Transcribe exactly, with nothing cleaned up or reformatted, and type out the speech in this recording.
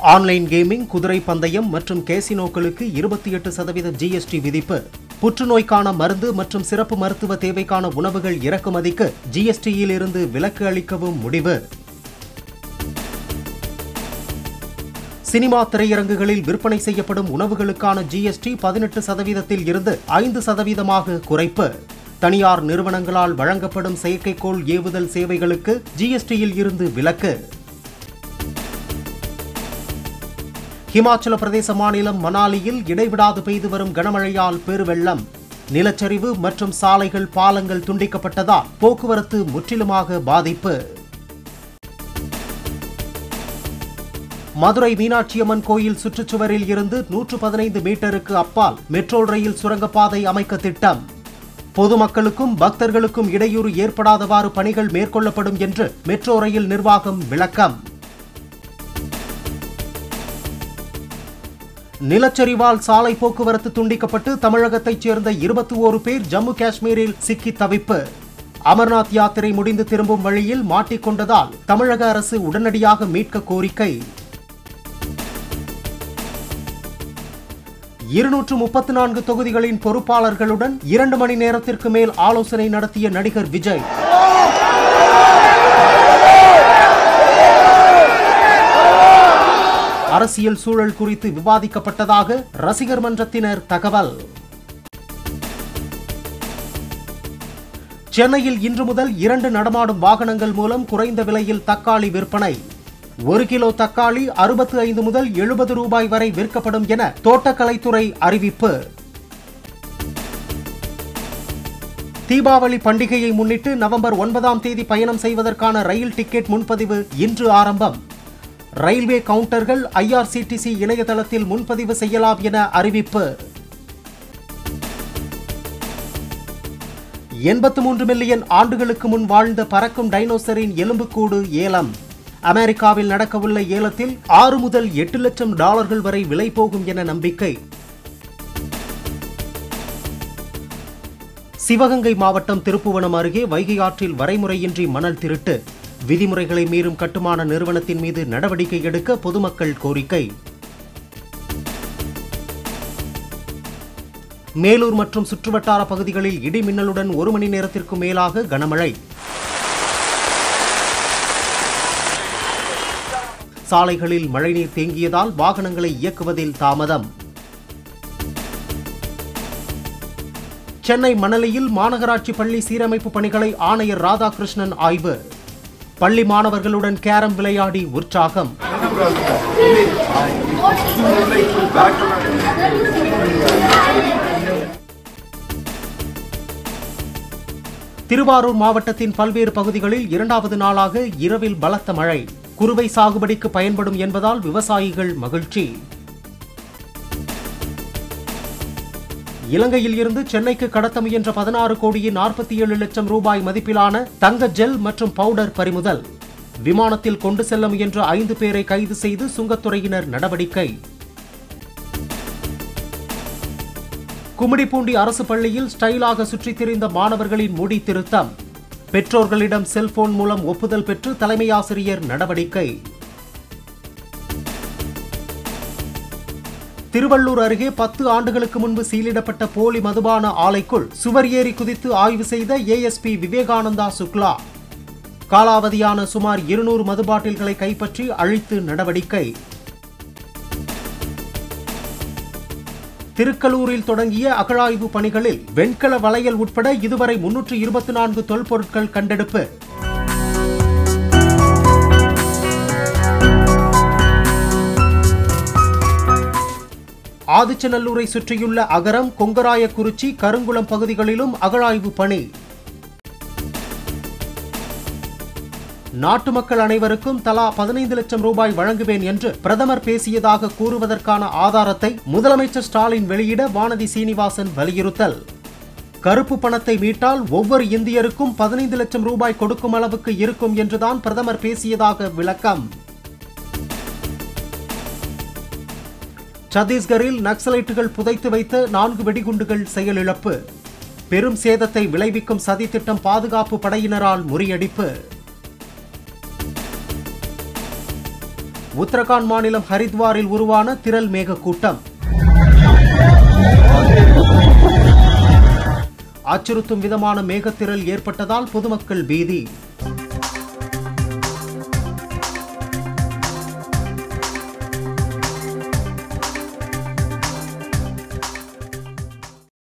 Online gaming, குதிரை பந்தயம் மற்றும் கேசினோக்களுக்கு இருபத்தி எட்டு சதவீத ஜிஎஸ்டி விதிப்பு. புற்றுநோய்க்கான மருந்து மற்றும் சிறப்பு மருத்துவ தேவைக்கான உணவுகள் இறக்குமதிக்கு ஜிஎஸ்டியில் இருந்து விலக்கு அளிக்கவும் முடிவு. சினிமா திரையரங்குகளில் விற்பனை செய்யப்படும் உணவுகளுக்கான ஜிஎஸ்டி பதினெட்டு சதவீதத்தில் இருந்து ஐந்து சதவீதமாக குறைப்பு. தனியார் நிறுவனங்களால் வழங்கப்படும் செயற்கைக்கோள் ஏவுதல் சேவைகளுக்கு ஜிஎஸ்டியில் இருந்து விலக்கு. ஹிமாச்சல பிரதேச மாநிலம் மனாலியில் இடைவிடாது பெய்து வரும் கனமழையால் பெருவெள்ளம். நிலச்சரிவு மற்றும் சாலைகள், பாலங்கள் துண்டிக்கப்பட்டதால் போக்குவரத்து முற்றிலுமாக பாதிப்பு. மதுரை மீனாட்சியம்மன் கோயில் சுற்றுச்சுவரில் இருந்து நூற்று பதினைந்து மீட்டருக்கு அப்பால் மெட்ரோ ரயில் சுரங்கப்பாதை அமைக்க திட்டம். பொதுமக்களுக்கும் பக்தர்களுக்கும் இடையூறு ஏற்படாதவாறு பணிகள் மேற்கொள்ளப்படும் என்று மெட்ரோ ரயில் நிர்வாகம் விளக்கம். நிலச்சரிவால் சாலை போக்குவரத்து துண்டிக்கப்பட்டு தமிழகத்தைச் சேர்ந்த இருபத்தி ஓரு பேர் ஜம்மு காஷ்மீரில் சிக்கி தவிப்பு. அமர்நாத் யாத்திரை முடிந்து திரும்பும் வழியில் மாட்டிக்கொண்டதால் தமிழக அரசு உடனடியாக மீட்க கோரிக்கை. இருநூற்று முப்பத்தி நான்கு தொகுதிகளின் பொறுப்பாளர்களுடன் இரண்டு மணி நேரத்திற்கு மேல் ஆலோசனை நடத்திய நடிகர் விஜய். அரசியல் சூழல் குறித்து விவாதிக்கப்பட்டதாக ரசிகர் மன்றத்தினர் தகவல். சென்னையில் இன்று முதல் இரண்டு நடமாடும் வாகனங்கள் மூலம் குறைந்த விலையில் தக்காளி விற்பனை. ஒரு கிலோ தக்காளி அறுபத்தி ஐந்து முதல் எழுபது ரூபாய் வரை விற்கப்படும் என தோட்டக்கலைத்துறை அறிவிப்பு. தீபாவளி பண்டிகையை முன்னிட்டு நவம்பர் ஒன்பதாம் தேதி பயணம் செய்வதற்கான ரயில் டிக்கெட் முன்பதிவு இன்று ஆரம்பம். ரயில்வே கவுண்டர்கள் ஐஆர்சிடிசி இணையதளத்தில் முன்பதிவு செய்யலாம் என அறிவிப்பு. எண்பத்தி மூன்று மில்லியன் ஆண்டுகளுக்கு முன் வாழ்ந்த பறக்கும் டைனோசரின் எலும்புக்கூடு ஏலம். அமெரிக்காவில் நடக்கவுள்ள ஏலத்தில் ஆறு முதல் எட்டு லட்சம் டாலர்கள் வரை விலை போகும் என நம்பிக்கை. சிவகங்கை மாவட்டம் திருப்புவனம் அருகே வைகை ஆற்றில் வரைமுறையின்றி மணல் திருட்டு. விதிமுறைகளை மீறும் கட்டுமான நிறுவனத்தின் மீது நடவடிக்கை எடுக்க பொதுமக்கள் கோரிக்கை. மேலூர் மற்றும் சுற்றுவட்டார பகுதிகளில் இடி மின்னலுடன் ஒரு மணி நேரத்திற்கு மேலாக கனமழை. சாலைகளில் மழைநீர் தேங்கியதால் வாகனங்களை இயக்குவதில் தாமதம். சென்னை மணலியில் மாநகராட்சி பள்ளி சீரமைப்பு பணிகளை ஆணையர் ராதாகிருஷ்ணன் ஆய்வு. பள்ளி மாணவர்களுடன் கேரம் விளையாடி உற்சாகம். திருவாரூர் மாவட்டத்தின் பல்வேறு பகுதிகளில் இரண்டாவது நாளாக இரவில் பலத்த மழை. குறுவை சாகுபடிக்கு பயன்படும் என்பதால் விவசாயிகள் மகிழ்ச்சி. இலங்கையில் இருந்து சென்னைக்கு கடத்த முயன்ற பதினாறு கோடியே நாற்பத்தி ஏழு லட்சம் ரூபாய் மதிப்பிலான தங்க ஜெல் மற்றும் பவுடர் பறிமுதல். விமானத்தில் கொண்டு செல்ல முயன்ற ஐந்து பேரை கைது செய்து சுங்கத்துறையினர் நடவடிக்கை. கும்மிடிப்பூண்டி அரசு பள்ளியில் ஸ்டைலாக சுற்றித் திரிந்த மாணவர்களின் முடி திருத்தம். பெற்றோர்களிடம் செல்போன் மூலம் ஒப்புதல் பெற்று தலைமை ஆசிரியர் நடவடிக்கை. திருவள்ளூர் அருகே பத்து ஆண்டுகளுக்கு முன்பு சீலிடப்பட்ட போலி மதுபான ஆலைக்குள் சுவர் ஏறி குதித்து ஆய்வு செய்த ஏஎஸ்பி விவேகானந்தா சுக்லா. காலாவதியான சுமார் இருநூறு மது பாட்டில்களை கைப்பற்றி அழித்து நடவடிக்கை. திருக்கலூரில் தொடங்கிய அகழாய்வு பணிகளில் வெண்கல வளையல் உட்பட இதுவரை முன்னூற்று இருபத்தி நான்கு தொல்பொருட்கள் கண்டெடுப்பு. ஆதிச்சநல்லூரை சுற்றியுள்ள அகரம், கொங்கராயக்குறிச்சி, கருங்குளம் பகுதிகளிலும் அகழாய்வு பணி. நாட்டு மக்கள் அனைவருக்கும் தலா பதினைந்து லட்சம் ரூபாய் வழங்குவேன் என்று பிரதமர் பேசியதாக கூறுவதற்கான ஆதாரத்தை முதலமைச்சர் ஸ்டாலின் வெளியிட வானதி சீனிவாசன் வலியுறுத்தல். கருப்பு பணத்தை மீட்டால் ஒவ்வொரு இந்தியருக்கும் பதினைந்து லட்சம் ரூபாய் கொடுக்கும் அளவுக்கு இருக்கும் என்றுதான் பிரதமர் பேசியதாக விளக்கம். சத்தீஸ்கரில் நக்சலைட்டுகள் புதைத்து வைத்த நான்கு வெடிகுண்டுகள் செயலிழப்பு. பெரும் சேதத்தை விளைவிக்கும் சதித்திட்டம் பாதுகாப்பு படையினரால் முறியடிப்பு. உத்தரகாண்ட் மாநிலம் ஹரித்வாரில் உருவான திரள் மேக கூட்டம். அச்சுறுத்தும் விதமான மேகத்திரள் ஏற்பட்டதால் பொதுமக்கள் பீதி.